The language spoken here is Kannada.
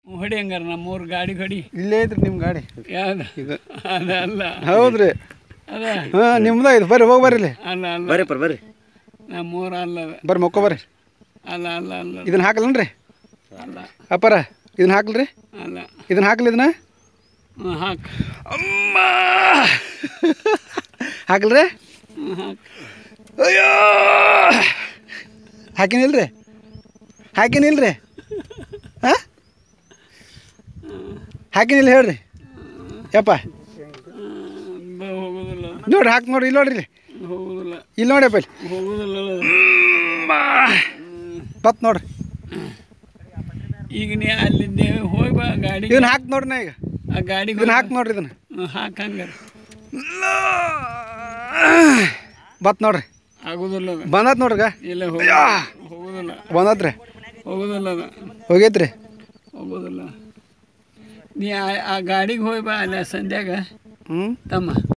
ಹೊಡಿ ಹಂಗಾರ ನಮ್ಮೂರು ಗಾಡಿ ಹೊಡಿ. ಇಲ್ಲೇ ಐತ್ರಿ ನಿಮ್ಮ ಗಾಡಿ. ಯಾವ್ದು ಇದು ಅದಲ್ಲ ಹೌದ್ರಿ. ಅದ ಹಾಂ ನಿಮ್ದ ಇದು ಬರ್ರಿ ಹೋಗಿ ಬರ್ರಿ ಇಲ್ಲಿ. ಅಲ್ಲ ಅಲ್ಲ ಬರ್ರಿ ಬರ್ರಿ ನಮ್ಮೂರು ಅಲ್ಲ ಅದ. ಬರ್ರಿ ಮೊಕ್ಕೋ ಬರ್ರಿ. ಅಲ್ಲ ಅಲ್ಲ ಅಲ್ಲ ಇದನ್ನ ಹಾಕಲನ್ರಿ ಅಲ್ಲ ಅಪ್ಪಾರ ಇದನ್ನ ಹಾಕ್ಲ್ರಿ. ಅಲ್ಲ ಇದನ್ನ ಹಾಕ್ಲಿ ಇದನ್ನ ಹಾಕ್ ಅಮ್ಮ ಹಾಕಲ್ರಿ. ಹಾಕ್ ಅಯ್ಯೋ ಹಾಕಿನಿಲ್ರಿ ಹಾಕಿನಿಲ್ರಿ ಹಾಂ ಹಾಕಿನಿಲ್ಲ ಹೇಳ್ರಿ ಯಪ್ಪ. ಹೋಗುದಿಲ್ಲ ನೋಡ್ರಿ ಹಾಕಿ ನೋಡ್ರಿ ಇಲ್ಲಿ ನೋಡ್ರಿ ಇಲ್ಲಿ ಹೋಗುದಿಲ್ಲ ಇಲ್ಲಿ ನೋಡ್ಯಪ್ಪ ಇಲ್ಲಿ ಹೋಗುದಿಲ್ಲ ಬತ್ ನೋಡ್ರಿ. ಈಗ ನೀ ಅಲ್ಲಿದ್ದೇವೆ ಹೋಗಿ ಬಾ ಗಾಡಿ. ಇದನ್ನ ಹಾಕಿ ನೋಡ್ರಿ ನಾ ಈಗ ಆ ಗಾಡಿ ಇದನ್ನ ಹಾಕಿ ನೋಡ್ರಿ ಇದನ್ನ ಹಾಕಂಗಾರ ಬತ್ ನೋಡ್ರಿ. ಆಗುದಿಲ್ಲ ಅದ. ಬಂದತ್ ನೋಡ್ರಿ ಇಲ್ಲ ಹೋಗುದಿಲ್ಲ ಬಂದತ್ರಿ ಹೋಗುದಿಲ್ಲ ಅದ ಹೋಗೈತ್ರಿ ಹೋಗುದಿಲ್ಲ. ನೀ ಆ ಗಾಡಿಗೆ ಹೋಗಿ ಬಾ ಅಲ್ಲ ಸಂಧ್ಯಾಗ ಹ್ಞೂ ತಮ್ಮ.